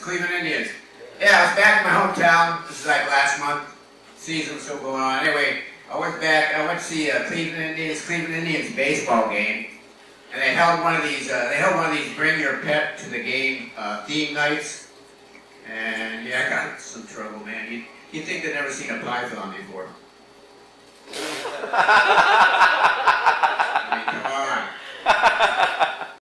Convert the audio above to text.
Cleveland Indians. Yeah, I was back in my hometown. This is like last month. Season still going on. Anyway, I went to see Cleveland Indians baseball game, and they held one of these. Bring Your Pet to the Game theme nights. And yeah, I got in some trouble, man. You'd think they'd never seen a python before.